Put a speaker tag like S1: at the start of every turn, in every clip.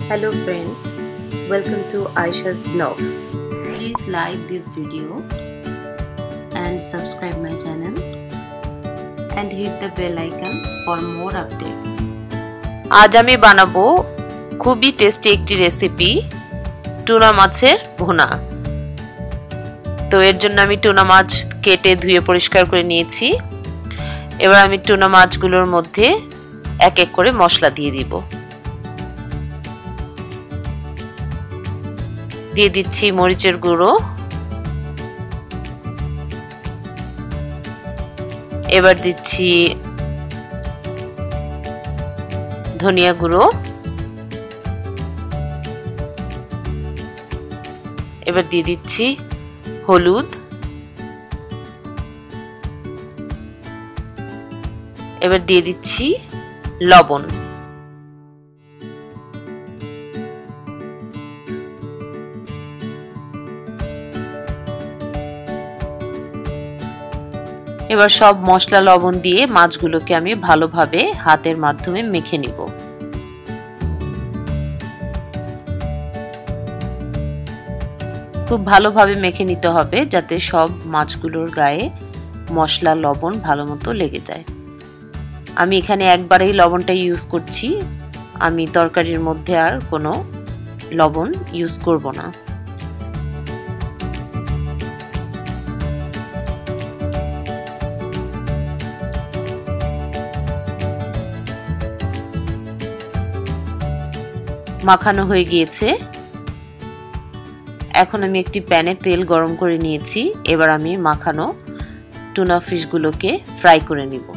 S1: Hello friends, welcome to Aisha's Vlogs. Please like this video and subscribe my channel and hit the bell icon for more updates.
S2: আজ আমি বানাবো খুবই tasty একটি recipe tuna মাছের ভুনা। তো এর জন্য আমি টুনা মাছ কেটে ধুয়ে পরিষ্কার করে নিয়েছি। এবার আমি টুনা মাছগুলোর মধ্যে এক এক করে মশলা দিয়ে দিব। দিয়ে দিচ্ছি মরিচের গুঁড়ো, এবার দিচ্ছি ধনিয়া গুঁড়ো, এবার দিয়ে দিচ্ছি হলুদ, এবার দিয়ে দিচ্ছি লবণ। এবার সব মশলা লবণ দিয়ে মাছগুলোকে আমি ভালোভাবে হাতের মাধ্যমে মেখে নিব। খুব ভালোভাবে মেখে নিতে হবে যাতে সব মাছগুলোর গায়ে মশলা লবণ ভালোমতো লেগে যায়। আমি এখানে একবারেই লবণটা ইউজ করছি, আমি তরকারির মধ্যে আর কোনো লবণ ইউজ করব না। মাখানো হয়ে গিয়েছে। এখন আমি একটি প্যানে তেল গরম করে নিয়েছি। এবার আমি মাখানো টুনা ফিশগুলোকে ফ্রাই করে নিব।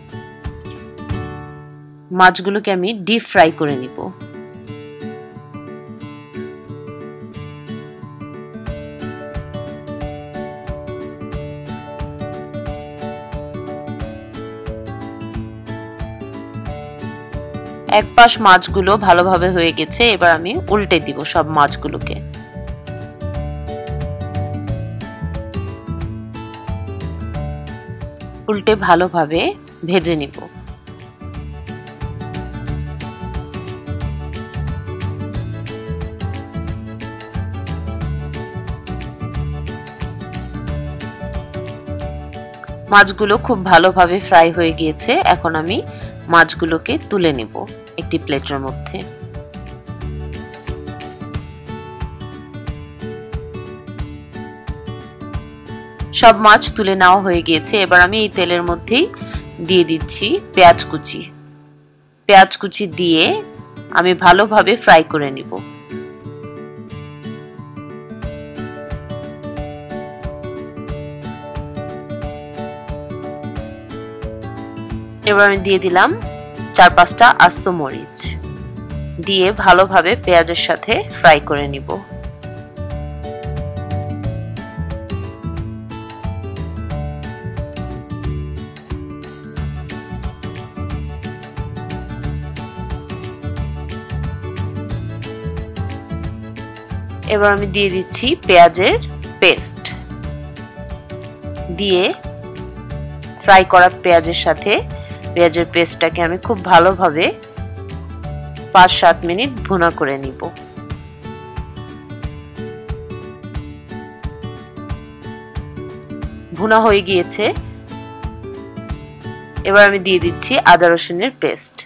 S2: মাছগুলোকে আমি ডিপ ফ্রাই করে নিব। এক পাশ মাছগুলো ভালোভাবে হয়ে গেছে, এবার আমি উল্টে দিব সব মাছগুলোকে। উল্টে ভালোভাবে ভেজে নিব। মাছগুলো খুব ভালোভাবে ফ্রাই হয়ে গিয়েছে। এখন আমি মাছগুলোকে তুলে নেব একটি প্লেটের মধ্যে। সব মাছ তুলে নেওয়া হয়ে গিয়েছে। এবার আমি এই তেলের মধ্যেই দিয়ে দিচ্ছি পেঁয়াজ কুচি। পেঁয়াজ কুচি দিয়ে আমি ভালোভাবে ফ্রাই করে নিব। এবার আমি দিয়ে দিলাম 4-5টা আস্ত মরিচ, দিয়ে ভালোভাবে পেঁয়াজের সাথে ফ্রাই করে নিব। এবার আমি দিয়ে দিচ্ছি পেঁয়াজের পেস্ট, দিয়ে ফ্রাই করা পেঁয়াজের সাথে পেঁয়াজের পেস্টটাকে আমি খুব ভালোভাবে 5-7 মিনিট ভুনা করে নিব। ভুনা হয়ে গিয়েছে। এবার আমি দিয়ে দিচ্ছি আদা রসুনের পেস্ট।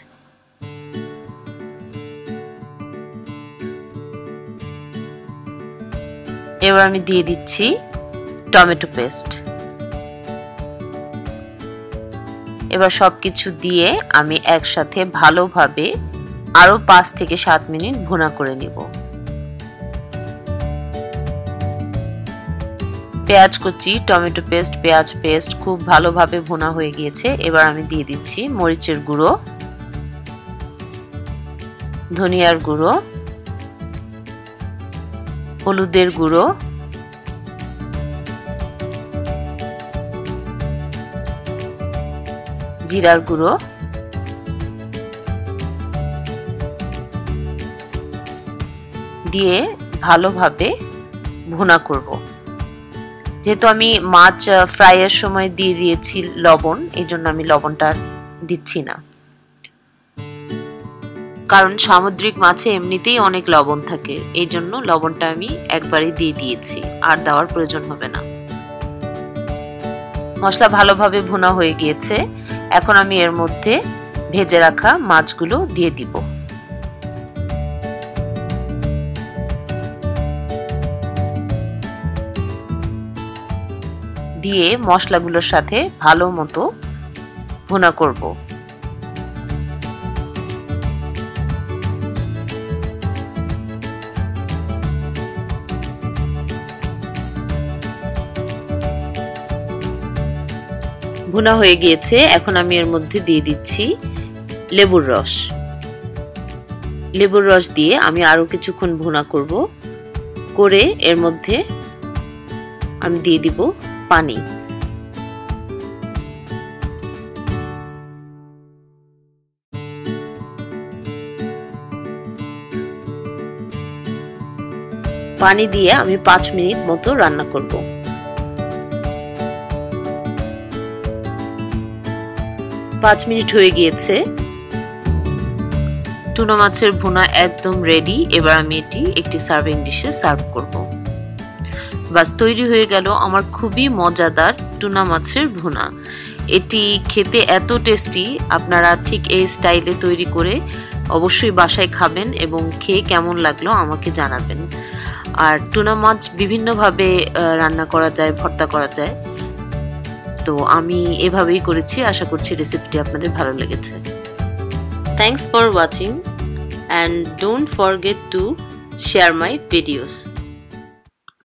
S2: এবার আমি দিয়ে দিচ্ছি টমেটো পেস্ট। এবার সবকিছু দিয়ে আমি একসাথে ভালোভাবে আরো 5 থেকে 7 মিনিট ভুনা করে নিব। পেঁয়াজ কুচি, টমেটো পেস্ট, পেঁয়াজ পেস্ট খুব ভালোভাবে ভুনা হয়ে গিয়েছে। এবার আমি দিয়ে দিচ্ছি মরিচের গুঁড়ো, ধনিয়ার গুঁড়ো, হলুদের গুঁড়ো, জিরার গুঁড়ো, দিয়ে ভালোভাবে ভুনা করব। যেহেতু আমি মাছ ফ্রাইয়ের সময় দিয়ে দিয়েছি লবণ, এই জন্য আমি লবণটা দিচ্ছি না। কারণ সামুদ্রিক মাছে এমনিতেই অনেক লবণ থাকে, এই জন্য লবণটা আমি একবারই দিয়ে দিয়েছি, আর দেওয়ার প্রয়োজন হবে না। মশলা ভালোভাবে ভুনা হয়ে গিয়েছে। এখন আমি এর মধ্যে ভেজে রাখা মাছগুলো দিয়ে দিব। দিয়ে মশলাগুলোর সাথে ভালো মতো ভুনা করব। ভুনা হয়ে গিয়েছে। এখন আমি এর মধ্যে দিয়ে দিচ্ছি লেবুর রস। লেবুর রস দিয়ে আমি আরো কিছুক্ষণ ভুনা করব। করে এর মধ্যে আমি দিয়ে দিব পানি। পানি দিয়ে আমি 5 মিনিট মতো রান্না করব। 5 মিনিট হয়ে গিয়েছে। টুনা মাছের ভুনা একদম রেডি। এবার আমি এটি একটি সার্ভিং ডিশে সার্ভ করব। বাস, তৈরি হয়ে গেল আমার খুবই মজাদার টুনা মাছের ভুনা। এটি খেতে এত টেস্টি, আপনারা ঠিক এই স্টাইলে তৈরি করে অবশ্যই বাসায় খাবেন এবং খেয়ে কেমন লাগলো আমাকে জানাবেন। আর টুনা মাছ বিভিন্নভাবে রান্না করা যায়, ভর্তা করা যায়, তো আমি এভাবেই করেছি। আশা করছি রেসিপিটি আপনাদের ভালো লেগেছে। Thanks for watching and don't forget to share my videos.